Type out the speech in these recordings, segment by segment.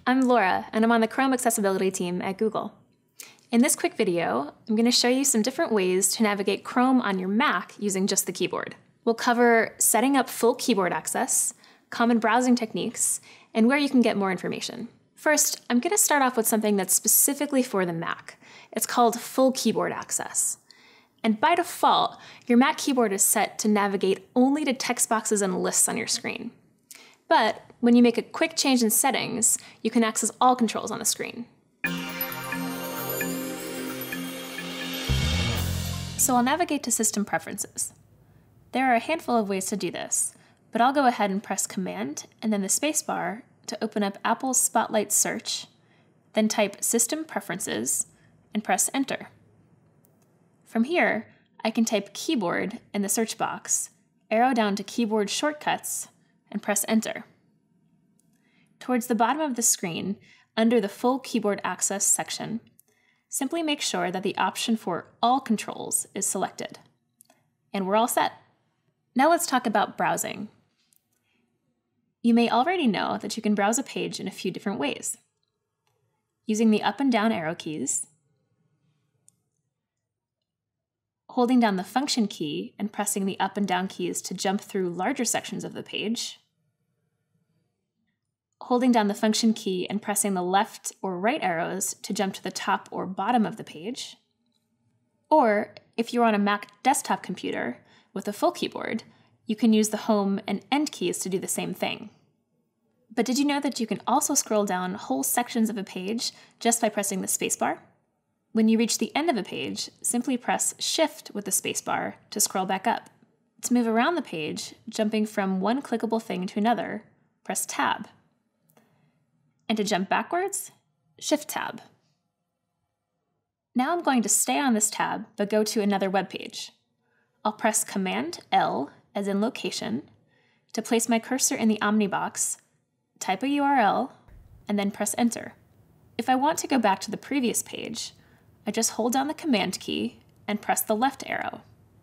I'm Laura, and I'm on the Chrome accessibility team at Google. In this quick video, I'm going to show you some different ways to navigate Chrome on your Mac using just the keyboard. We'll cover setting up full keyboard access, common browsing techniques, and where you can get more information. First, I'm going to start off with something that's specifically for the Mac. It's called full keyboard access. And by default, your Mac keyboard is set to navigate only to text boxes and lists on your screen. But when you make a quick change in settings, you can access all controls on the screen. So I'll navigate to System Preferences. There are a handful of ways to do this, but I'll go ahead and press Command and then the spacebar to open up Apple's Spotlight search, then type System Preferences and press Enter. From here, I can type Keyboard in the search box, arrow down to Keyboard Shortcuts, and press Enter. Towards the bottom of the screen, under the Full Keyboard Access section, simply make sure that the option for All Controls is selected. And we're all set. Now let's talk about browsing. You may already know that you can browse a page in a few different ways. Using the up and down arrow keys, holding down the Function key and pressing the up and down keys to jump through larger sections of the page, holding down the Function key and pressing the left or right arrows to jump to the top or bottom of the page. Or, if you're on a Mac desktop computer with a full keyboard, you can use the Home and End keys to do the same thing. But did you know that you can also scroll down whole sections of a page just by pressing the spacebar? When you reach the end of a page, simply press Shift with the spacebar to scroll back up. To move around the page, jumping from one clickable thing to another, press Tab. And to jump backwards, Shift-Tab. Now I'm going to stay on this tab, but go to another web page. I'll press Command-L, as in location, to place my cursor in the Omnibox, type a URL, and then press Enter. If I want to go back to the previous page, I just hold down the Command key and press the left arrow.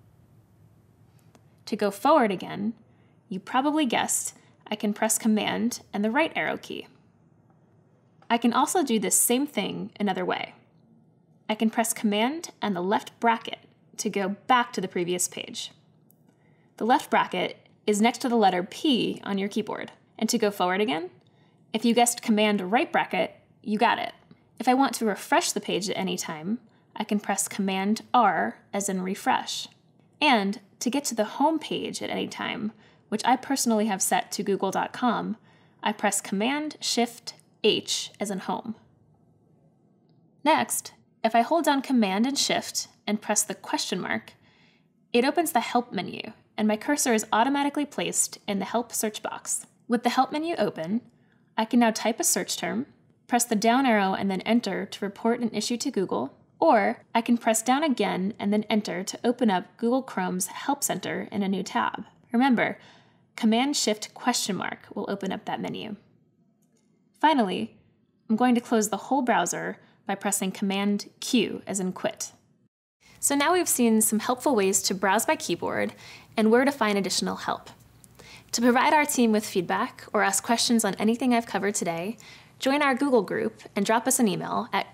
To go forward again, you probably guessed, I can press Command and the right arrow key. I can also do this same thing another way. I can press Command and the left bracket to go back to the previous page. The left bracket is next to the letter P on your keyboard. And to go forward again, if you guessed Command right bracket, you got it. If I want to refresh the page at any time, I can press Command R as in refresh. And to get to the home page at any time, which I personally have set to google.com, I press Command Shift H as in home. Next, if I hold down Command and Shift and press the question mark, it opens the Help menu, and my cursor is automatically placed in the Help search box. With the Help menu open, I can now type a search term, press the down arrow and then Enter to report an issue to Google, or I can press down again and then Enter to open up Google Chrome's Help Center in a new tab. Remember, Command Shift question mark will open up that menu. Finally, I'm going to close the whole browser by pressing Command Q as in quit. So now we've seen some helpful ways to browse by keyboard and where to find additional help. To provide our team with feedback or ask questions on anything I've covered today, join our Google group and drop us an email at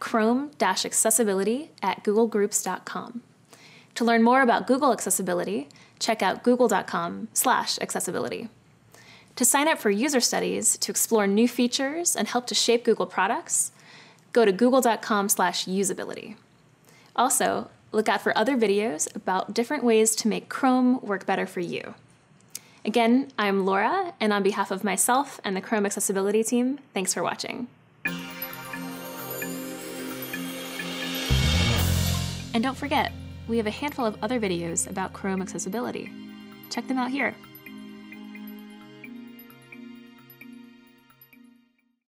chrome-accessibility@googlegroups.com. To learn more about Google accessibility, check out google.com/accessibility. To sign up for user studies to explore new features and help to shape Google products, go to google.com/usability. Also, look out for other videos about different ways to make Chrome work better for you. Again, I'm Laura, and on behalf of myself and the Chrome accessibility team, thanks for watching. And don't forget, we have a handful of other videos about Chrome accessibility. Check them out here.